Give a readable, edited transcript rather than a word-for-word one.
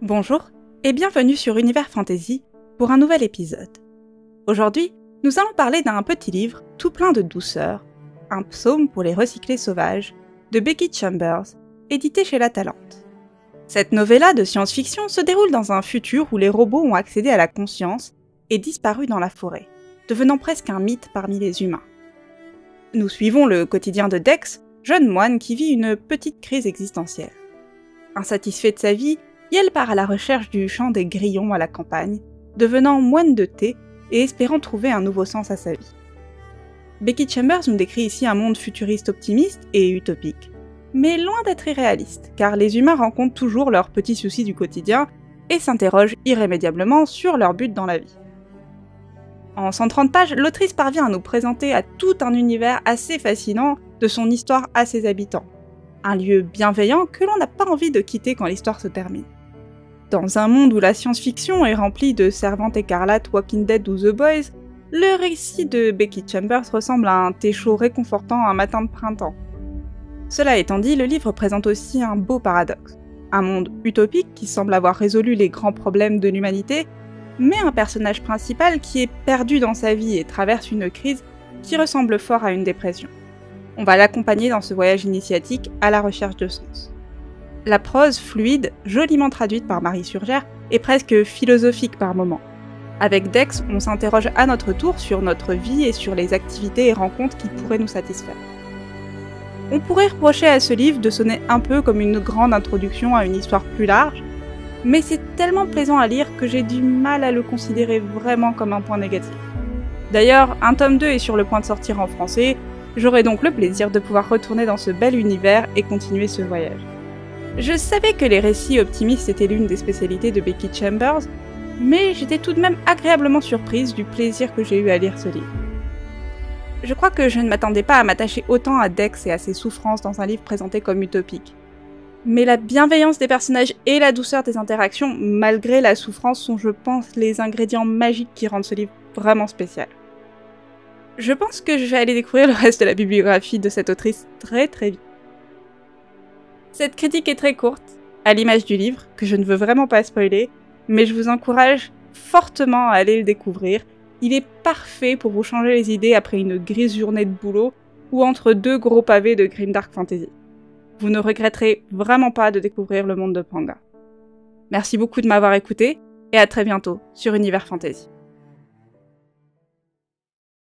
Bonjour et bienvenue sur Univers Fantasy pour un nouvel épisode. Aujourd'hui, nous allons parler d'un petit livre tout plein de douceur, un psaume pour les recyclés sauvages, de Becky Chambers, édité chez La Talente. Cette novella de science-fiction se déroule dans un futur où les robots ont accédé à la conscience et disparu dans la forêt, devenant presque un mythe parmi les humains. Nous suivons le quotidien de Dex, jeune moine qui vit une petite crise existentielle. Insatisfait de sa vie, Yel part à la recherche du chant des grillons à la campagne, devenant moine de thé et espérant trouver un nouveau sens à sa vie. Becky Chambers nous décrit ici un monde futuriste optimiste et utopique, mais loin d'être irréaliste, car les humains rencontrent toujours leurs petits soucis du quotidien et s'interrogent irrémédiablement sur leur but dans la vie. En 130 pages, l'autrice parvient à nous présenter à tout un univers assez fascinant de son histoire à ses habitants. Un lieu bienveillant que l'on n'a pas envie de quitter quand l'histoire se termine. Dans un monde où la science-fiction est remplie de Servantes écarlates, Walking Dead ou The Boys, le récit de Becky Chambers ressemble à un thé chaud réconfortant un matin de printemps. Cela étant dit, le livre présente aussi un beau paradoxe. Un monde utopique qui semble avoir résolu les grands problèmes de l'humanité, mais un personnage principal qui est perdu dans sa vie et traverse une crise qui ressemble fort à une dépression. On va l'accompagner dans ce voyage initiatique à la recherche de sens. La prose fluide, joliment traduite par Marie Surgère, est presque philosophique par moments. Avec Dex, on s'interroge à notre tour sur notre vie et sur les activités et rencontres qui pourraient nous satisfaire. On pourrait reprocher à ce livre de sonner un peu comme une grande introduction à une histoire plus large, mais c'est tellement plaisant à lire que j'ai du mal à le considérer vraiment comme un point négatif. D'ailleurs, un tome 2 est sur le point de sortir en français, j'aurai donc le plaisir de pouvoir retourner dans ce bel univers et continuer ce voyage. Je savais que les récits optimistes étaient l'une des spécialités de Becky Chambers, mais j'étais tout de même agréablement surprise du plaisir que j'ai eu à lire ce livre. Je crois que je ne m'attendais pas à m'attacher autant à Dex et à ses souffrances dans un livre présenté comme utopique. Mais la bienveillance des personnages et la douceur des interactions, malgré la souffrance, sont, je pense, les ingrédients magiques qui rendent ce livre vraiment spécial. Je pense que je vais aller découvrir le reste de la bibliographie de cette autrice très vite. Cette critique est très courte, à l'image du livre, que je ne veux vraiment pas spoiler, mais je vous encourage fortement à aller le découvrir. Il est parfait pour vous changer les idées après une grise journée de boulot ou entre deux gros pavés de grimdark fantasy. Vous ne regretterez vraiment pas de découvrir le monde de Panga. Merci beaucoup de m'avoir écouté et à très bientôt sur Univers Fantasy.